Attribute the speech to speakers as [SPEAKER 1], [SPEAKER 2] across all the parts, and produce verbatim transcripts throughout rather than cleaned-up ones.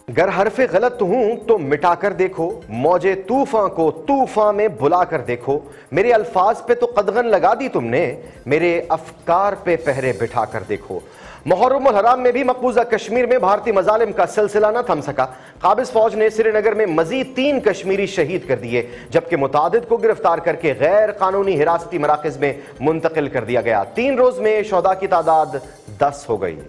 [SPEAKER 1] گر حرف غلط ہوں تو مٹا کر دیکھو، موجے طوفان کو طوفان میں بلا کر دیکھو، میرے الفاظ پہ تو قدغن لگا دی تم نے، میرے افکار پہ پہرے بٹھا کر دیکھو۔ محرم الحرام میں بھی مقبوضہ کشمیر میں بھارتی مظالم کا سلسلہ نہ تھم سکا۔ قابض فوج نے سری نگر میں مزید تین کشمیری شہید کر دیے، جبکہ متعدد کو گرفتار کر کے غیر قانونی حراستی مراکز میں منتقل کر دیا گیا۔ تین روز میں شہداء کی تعداد دس ہو گئی۔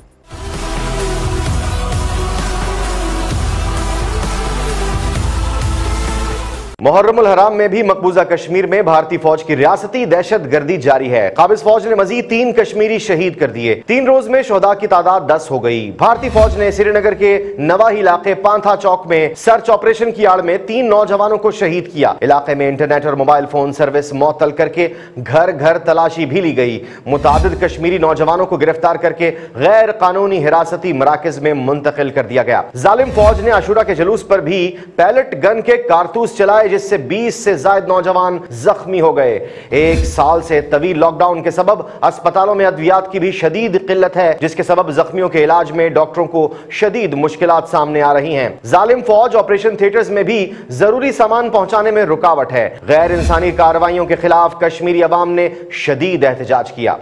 [SPEAKER 1] محرم الحرام میں بھی مقبوضہ کشمیر میں بھارتی فوج کی ریاستی دہشت گردی جاری ہے۔ قابض فوج نے مزید تین کشمیری شہید کر دیے۔ تین روز میں شہداء کی تعداد دس ہو گئی۔ بھارتی فوج نے سری نگر کے نواحی علاقے پانتھا چوک میں سرچ آپریشن کی آڑ میں تین نوجوانوں کو شہید کیا۔ علاقے میں انٹرنیٹ اور موبائل فون سروس معطل کر کے گھر گھر تلاشی بھی لی گئی۔ متعدد کشمیری نوجوانوں کو گرفتار کر کے غیر قانونی حراستی مراکز میں منتقل کر دیا گیا۔ ظالم فوج نے عاشورہ کے جلوس پر بھی پیلٹ گن کے کارتوس چلائے، جس سے بیس سے زائد نوجوان زخمی ہو گئے۔ ایک سال سے طویل لاک ڈاؤن کے سبب اسپتالوں میں ادویات کی بھی شدید قلت ہے، جس کے سبب زخمیوں کے علاج میں ڈاکٹروں کو شدید مشکلات سامنے آ رہی ہیں۔ ظالم فوج آپریشن تھیٹرز میں بھی ضروری سامان پہنچانے میں رکاوٹ ہے۔ غیر انسانی کارروائیوں کے خلاف کشمیری عوام نے شدید احتجاج کیا۔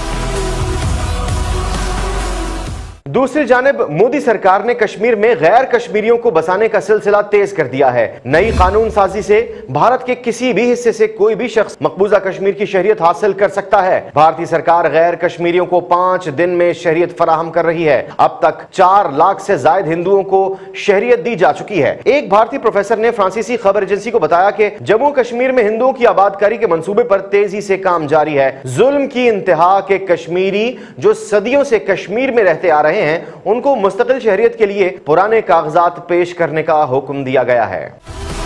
[SPEAKER 1] دوسری جانب مودی سرکار نے کشمیر میں غیر کشمیریوں کو بسانے کا سلسلہ تیز کر دیا ہے۔ نئی قانون سازی سے بھارت کے کسی بھی حصے سے کوئی بھی شخص مقبوضہ کشمیر کی شہریت حاصل کر سکتا ہے۔ بھارتی سرکار غیر کشمیریوں کو پانچ دن میں شہریت فراہم کر رہی ہے۔ اب تک چار لاکھ سے زائد ہندوؤں کو شہریت دی جا چکی ہے۔ ایک بھارتی پروفیسر نے فرانسیسی خبر ایجنسی کو بتایا کہ جموں کشمیر میں ہندوؤں کی آبادکاری کے منصوبے پر تیزی سے کام جاری ہے۔ ظلم کی انتہا کے کشمیری جو صدیوں سے کشمیر میں رہتے آ رہے ہیں ان کو مستقل شہریت کے لیے پرانے کاغذات پیش کرنے کا حکم دیا گیا ہے۔